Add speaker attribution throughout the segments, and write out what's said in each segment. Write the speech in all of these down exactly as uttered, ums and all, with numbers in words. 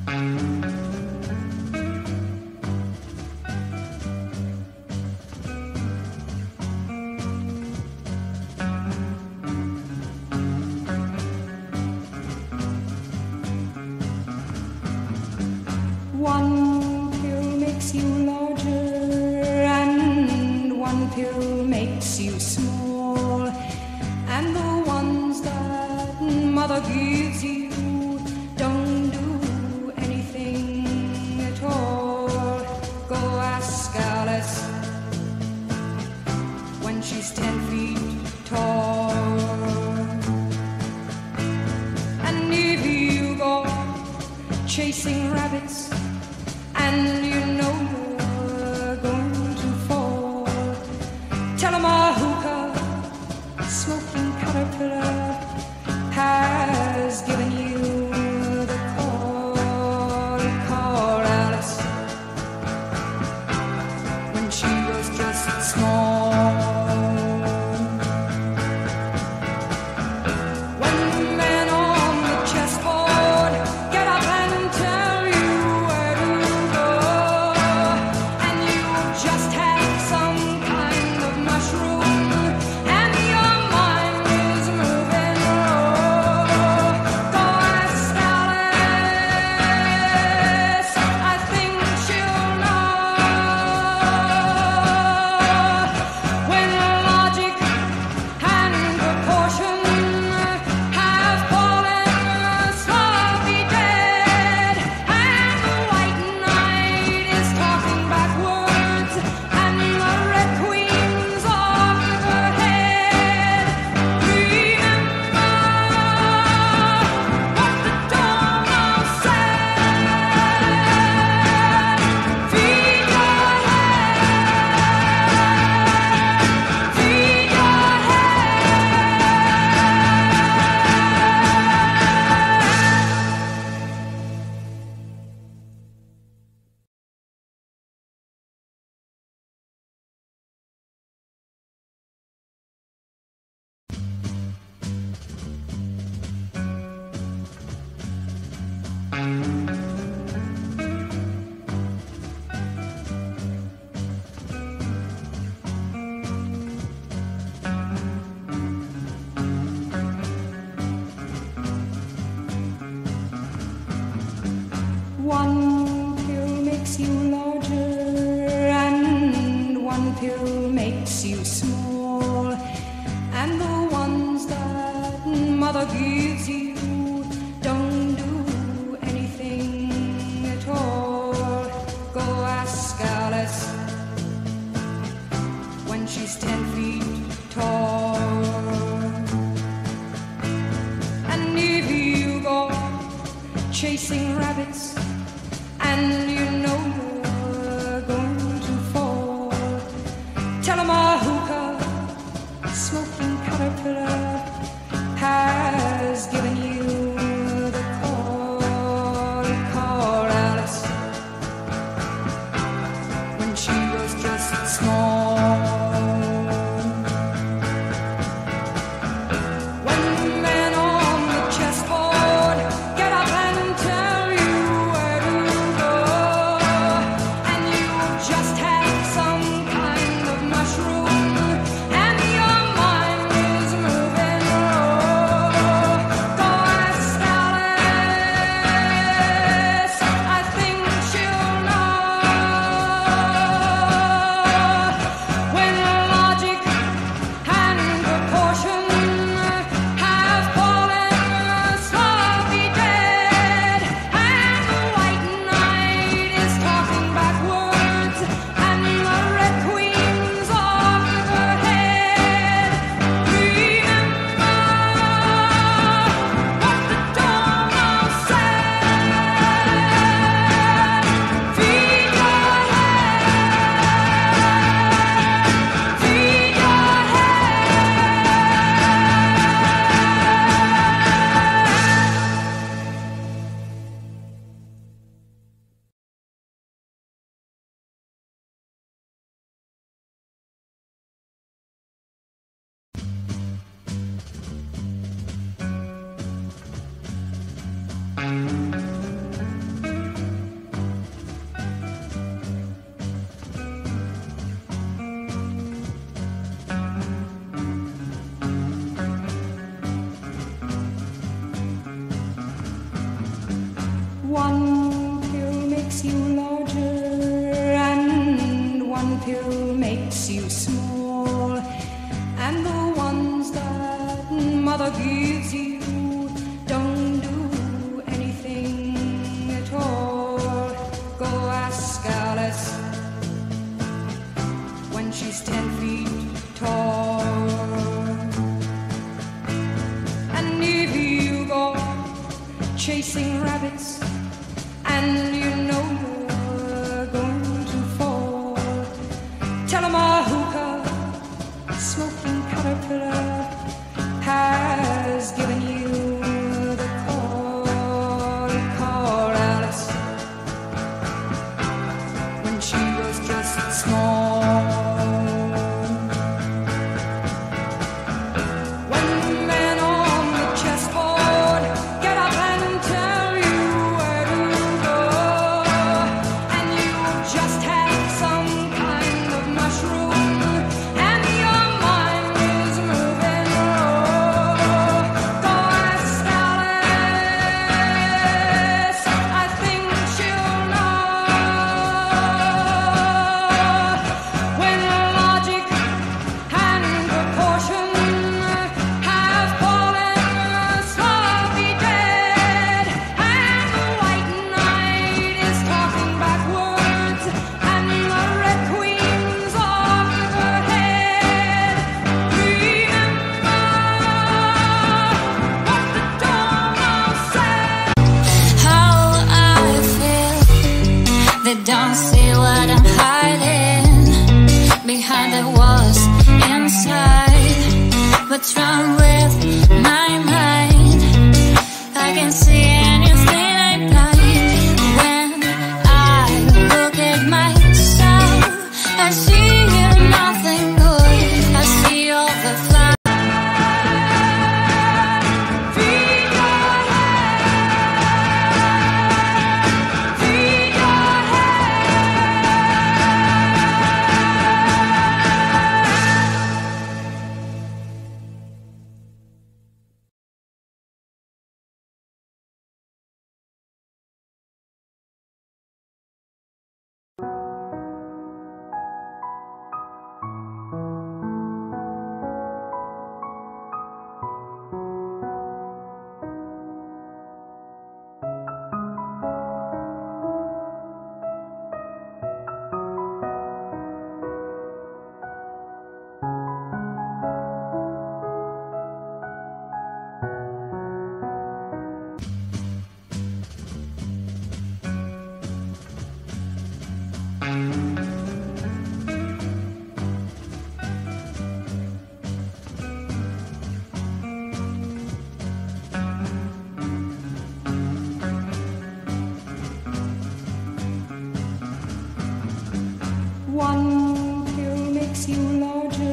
Speaker 1: One pill makes you larger and one pill makes you small, and the ones that mother gives you don't do anything at all. Go ask Alice when she's ten feet tall. And if you go chasing rabbits and you know you're going to fall, tell 'em a hookah smoking caterpillar has given you the call. Call Alice when she was just small. When the men on the chessboard get up and tell you where to go, and you just have some kind of mushroom and your mind is moving low, go ask Alice, I think she'll know. When logic and proportion have fallen sloppy dead, and the white knight is talking backwards, and the red queen's off her head, remember what the Donald said. Feed your head, feed your One pill makes you larger and one pill makes you small, and the ones that mother gives you don't do anything at all. Go ask Alice when she's ten feet tall. And if you go chasing rabbits and you know you're going to fall, tell 'em a hookah smoking caterpillar has given you the call. Call Alice when she was just small. When the men on the chessboard get up and tell you where to go, and you just have some kind of mushroom and your mind is moving low, go ask Alice, I think she'll know. When logic and proportion have fallen sloppy dead, and the white knight is talking backwards, and the red queen's off her head, remember what the Donald said. Feed your head, feed your head. mother gives you, don't do anything at all. Go ask Alice when she's ten feet tall. And if you go chasing rabbits and you know you're going to fall, tell 'em a hookah smoking caterpillar has given you the call. Call Alice when she was just small. When the men on the chessboard get up and tell you where to go, and you just have some kind of mushroom and your mind is moving low, go ask Alice, I think she'll know. When logic and proportion have fallen slowly dead, and the white knight is talking backwards, and the red queen's off her head, remember what the Dormouse said.
Speaker 2: How I feel, they don't see what I'm hiding behind the walls inside. What's wrong with my mind? I can see anything I like. When I look at myself, I see nothing good. I see all the flowers.
Speaker 1: Feed your head, feed your one pill makes you larger.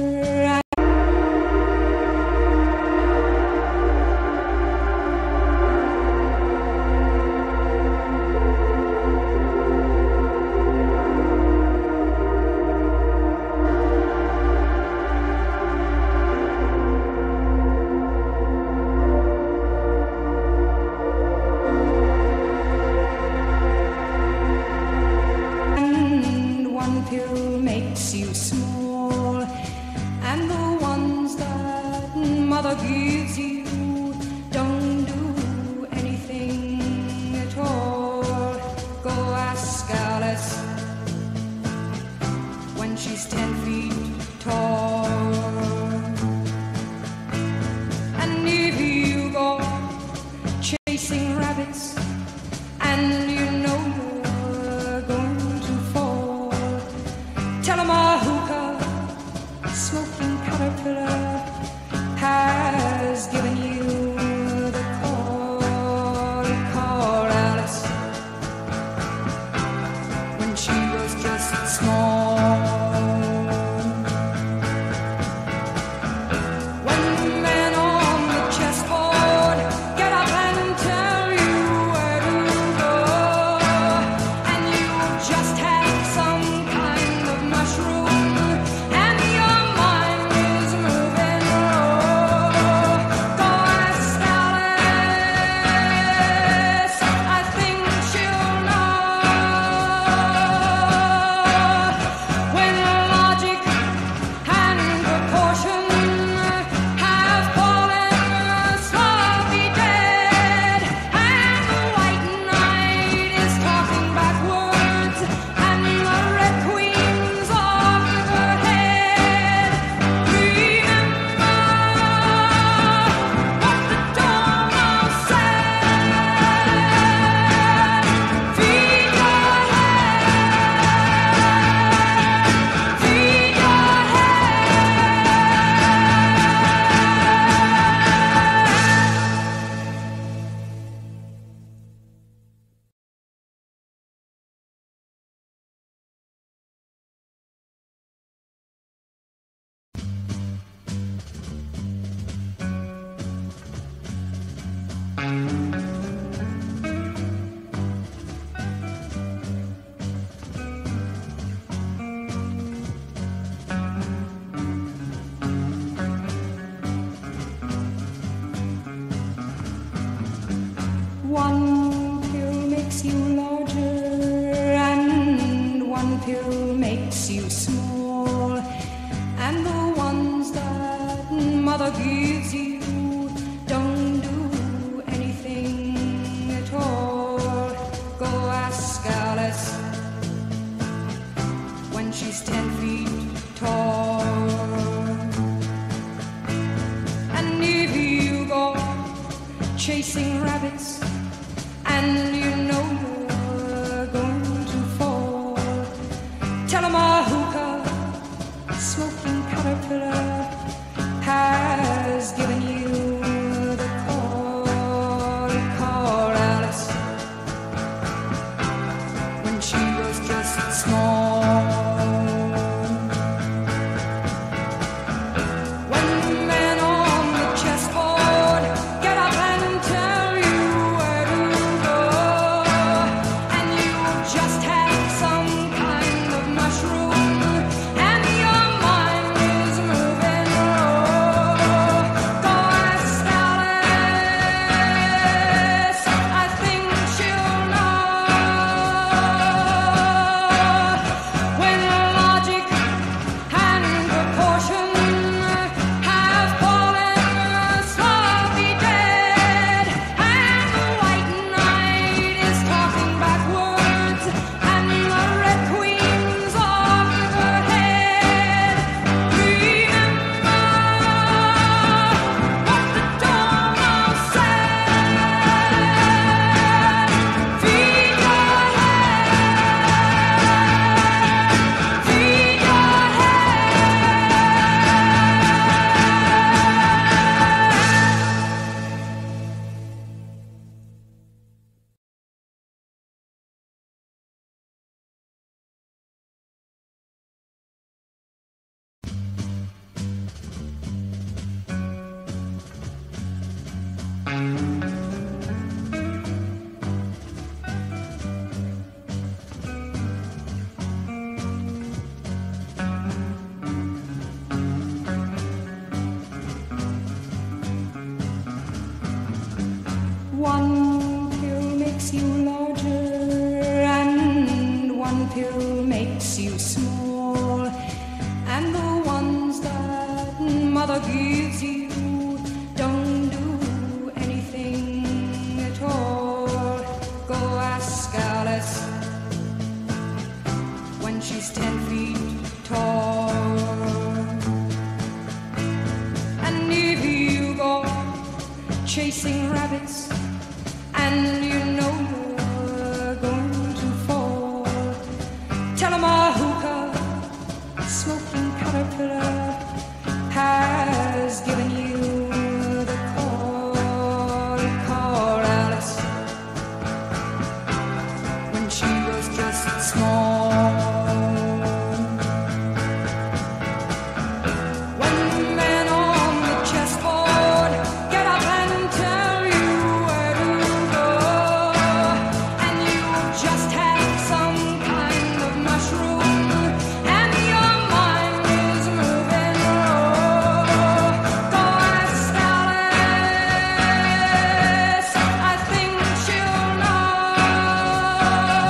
Speaker 1: And one pill makes you small, and the ones that mother gives you don't do anything at all. Go ask Alice when she's ten feet tall. And if you go chasing rabbits and you know you're going to fall, tell 'em a hookah smoking caterpillar has given One pill makes you larger and one pill makes you small, and the ones that mother gives you don't do anything at all. Go ask Alice when she's ten feet tall. And if you go chasing rabbits and you know you're going to fall, tell 'em a hookah smoking caterpillar has given you the call. Call Alice when she was just small. When the men on the chessboard get up and tell you where to go, and you just have some kind of mushroom and your mind is moving low, go ask Alice, I think she'll know. When logic and proportion have fallen sloppy dead, and the white knight is talking backwards, and the red queen's off her head, remember what the dormouse said. Feed your head, feed your One pill makes you larger and one pill makes you small, and the ones that mother gives you don't do anything at all. Go ask Alice when she's ten feet tall. And if you go chasing rabbits and you know you're going to fall, tell 'em a hookah smoking caterpillar has given you the call. Call Alice when she was just small. When the men on the chessboard get up and tell you where to go, and you just have some kind of mushroom and your mind is moving low, go ask Alice, I think she'll know.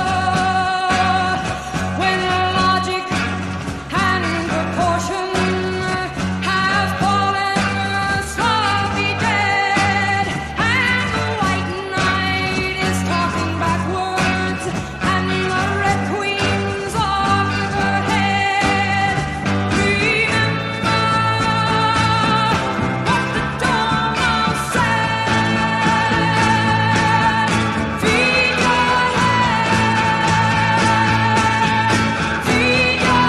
Speaker 1: When logic and proportion have fallen sloppy dead, and the white knight is talking backwards, and the red queen's off her head, remember what the dormouse said. Feed your head, feed your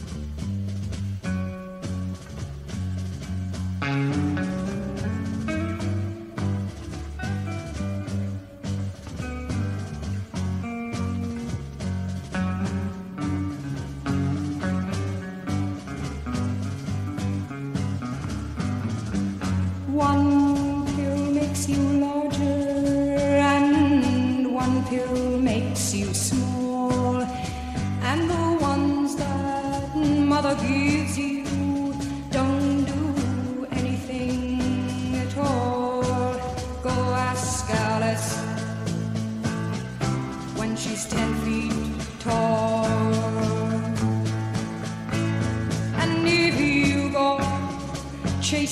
Speaker 1: head.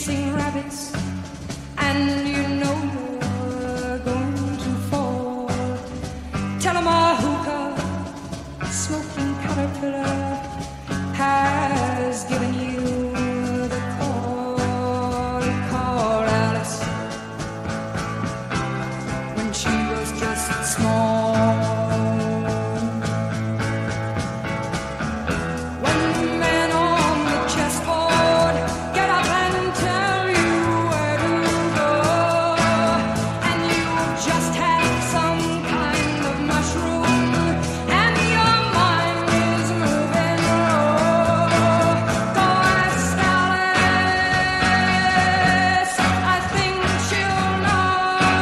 Speaker 1: chasing rabbits, and you know you're going to fall. Tell 'em a hookah, smoking caterpillar has given you the call. Call Alice when she was just small. When men on the chessboard get up and tell you where to go, and you just had some kind of mushroom, and your mind is moving low, go ask Alice. I think she'll know.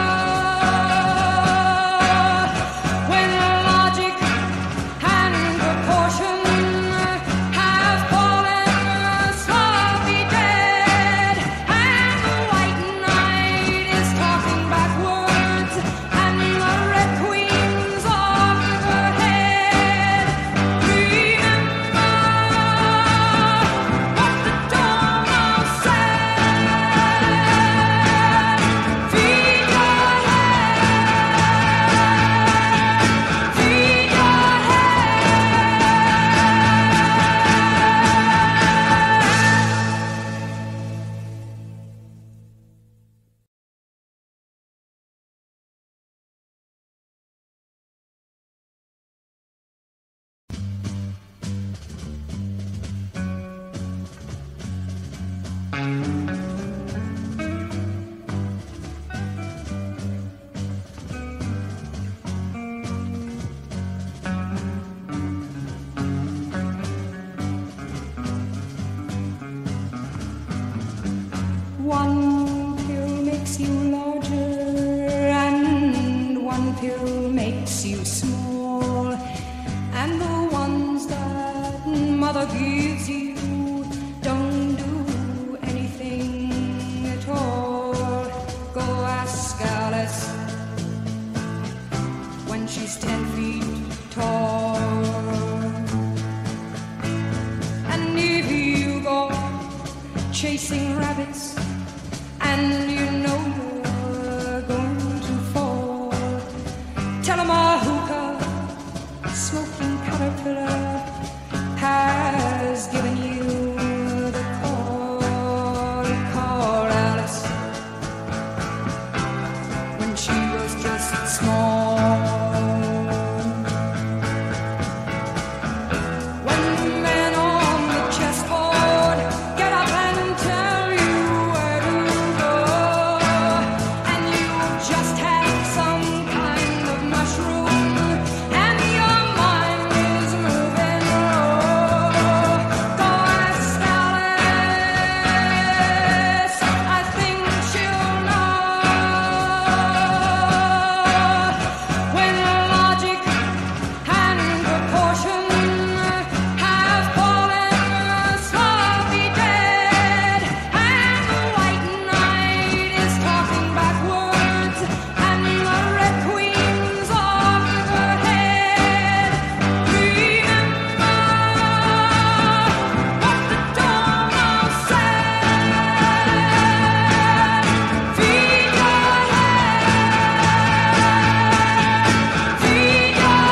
Speaker 1: When logic and proportion have fallen sloppy dead, and the white knight is talking backwards, and the red queen's off her head, remember what the Dormouse said. Feed your head, feed your One pill makes you larger, and one pill makes you small, and the ones that mother gives you don't do anything at all. Go ask Alice when she's ten feet tall. And if you go chasing rabbits, and you know you're going to fall, tell 'em a hookah, smoking caterpillar has given you the call. Call Alice when she was just small. When men on the chessboard get up and tell you where to go, and you just had some kind of mushroom, and your mind is moving low, go ask Alice. I think she'll know. When logic and proportion have fallen sloppy dead, and the white knight is talking backwards, and the red queen's off her head, remember what the Dormouse said. Feed your head, feed your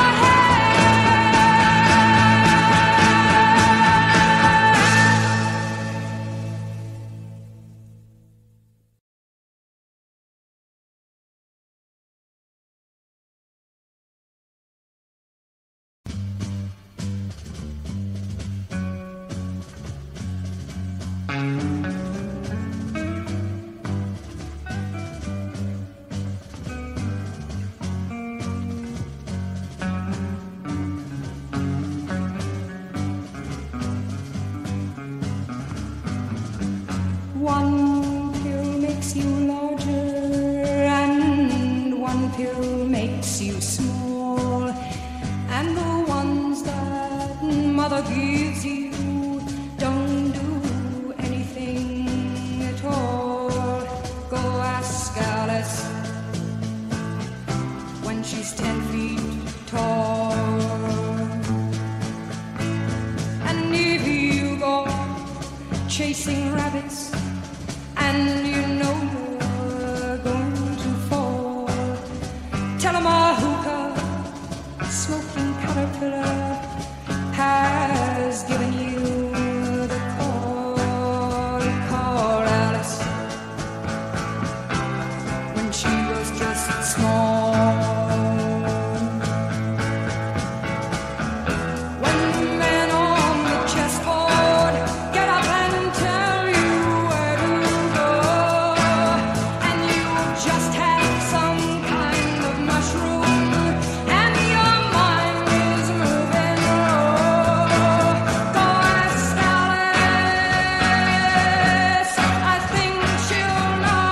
Speaker 1: One pill makes you larger, and one pill makes you small, and the ones that mother gives you don't do anything at all. Go ask Alice when she's ten feet tall. And if you go chasing rabbits, and you know you're going to fall. Tell 'em a hookah, smoking caterpillar has given you the call. Call Alice when she was just small. When the men on the chessboard get up and tell you where to go, and you just have some kind of mushroom, and your mind is moving low, go ask Alice. I think she'll know.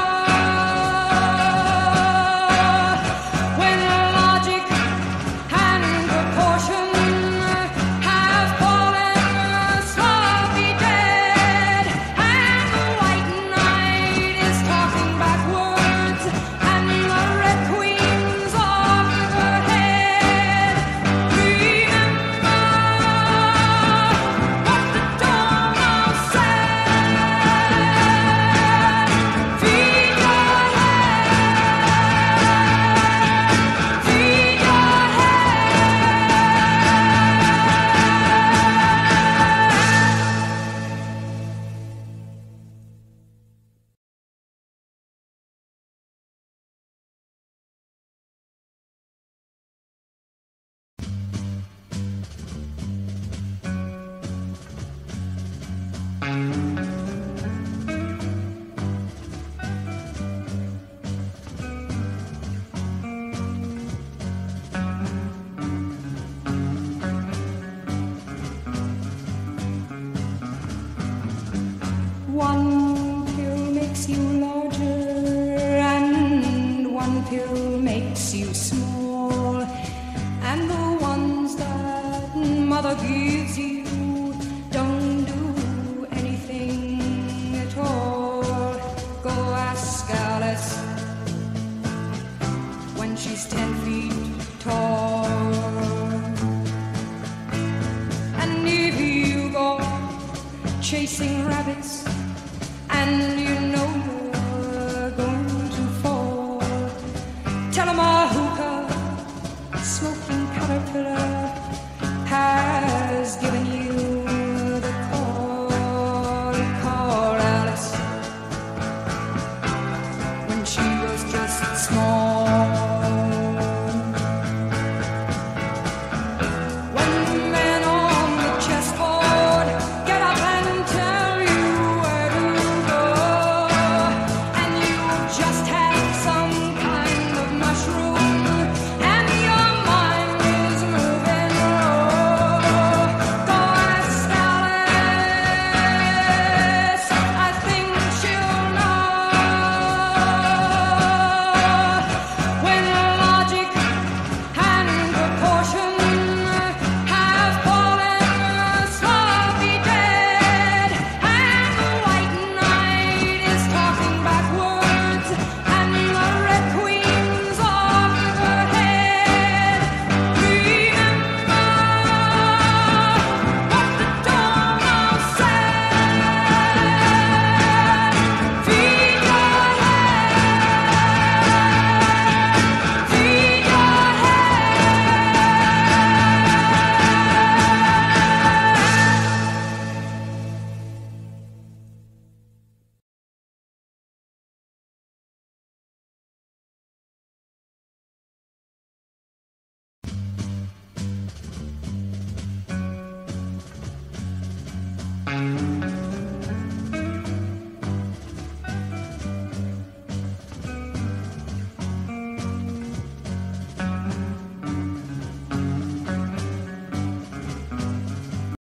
Speaker 1: When logic and proportion have fallen sloppy dead, and the white knight is talking backwards, and the red queen's off her head, remember what the Dormouse said. Feed your head, feed your One pill makes you larger, and one pill makes you small, and the ones that mother gives you don't do anything at all. Go ask Alice when she's ten feet tall. And if you go chasing rabbits